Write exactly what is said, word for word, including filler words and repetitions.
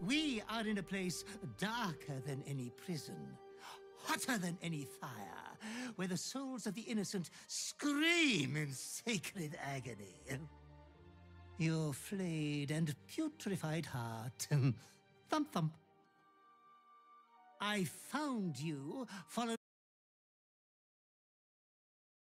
We are in a place darker than any prison, hotter than any fire, where the souls of the innocent scream in sacred agony. Your flayed and putrefied heart. Thump thump. I found you, followed